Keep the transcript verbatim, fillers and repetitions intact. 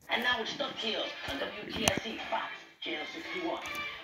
And now we're stuck here on W T S E Fox, Channel sixty-one.